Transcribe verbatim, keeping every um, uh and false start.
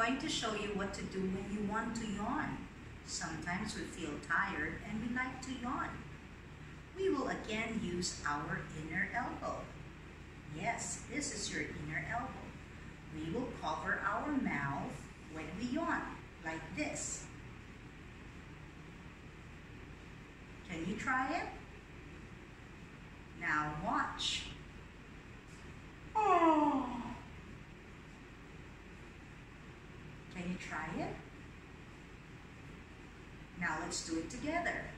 going to show you what to do when you want to yawn. Sometimes we feel tired and we like to yawn. We will again use our inner elbow. Yes, this is your inner elbow. We will cover our mouth when we yawn, like this. Can you try it? Now watch. Oh. Can you try it? Now let's do it together.